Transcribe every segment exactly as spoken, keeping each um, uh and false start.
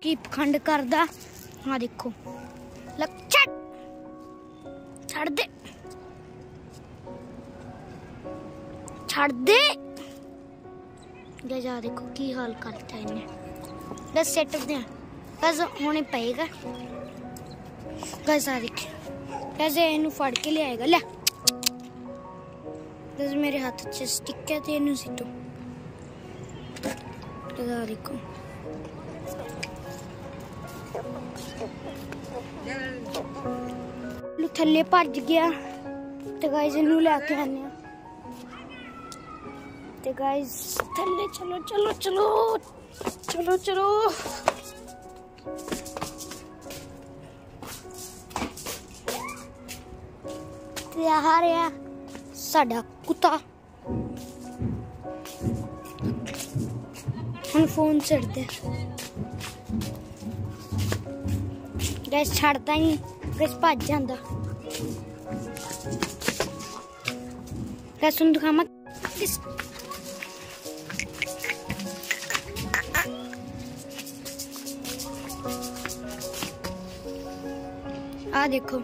की पखंड करदा। हाँ देखो लग छड़ छड़ दे छड़ दे। गाइस देखो की हाल करता है इन्हें। बस सेट दे बस होने पेगा। गाइस देखिए कैसे इन्हू फड़ के ले आएगा। ले गाइस मेरे हाथ च स्टिक है ते इन्हू सिटो। देखो थल्ले भज गया ते गाइस इन्हू लेके आने ते गाइस थल्ले चलो चलो चलो चलो चलो। ते आ रहा साडा कुत्ता। हम फोन चढ़ते गैस छड़ता ही गैस भज जाता। गैस तुम दिखावा आ देखो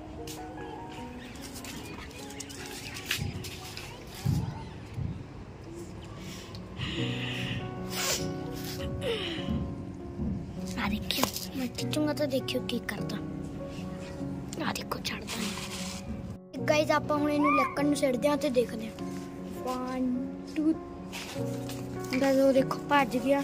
आ देखियो मैं खींचूंगा तो देखियो की करता। आ देखो छड़ता नहीं। गाइस आप हम इन्हू लक्कड़ नू सिटदे हां ते देखदे हां। वन टू गाइस वो देखो भज गया।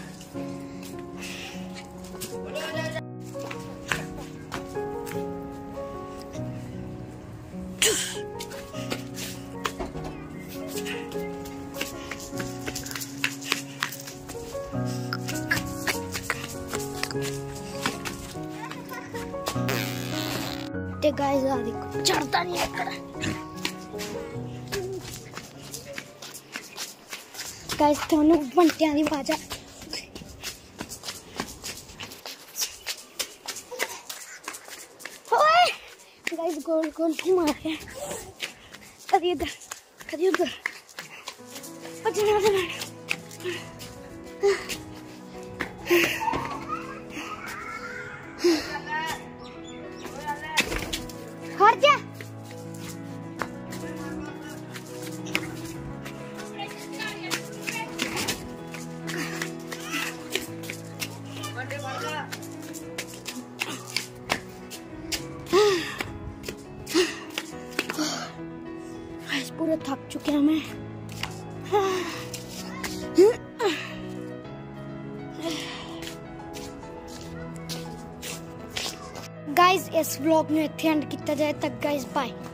ते गाइस आ देखो चढ़ता नहीं लकड़ा। गाइस थानू बंटियां दी आवाज आ। ओए गाइस गोल गोल घुमा रहे कभी इधर कभी उधर बचना बचना। हट जा पूरा थक चुके हैं मैं। गाइस इस व्लॉग में इत्थे एंड किया जाए तक गाइस बाय।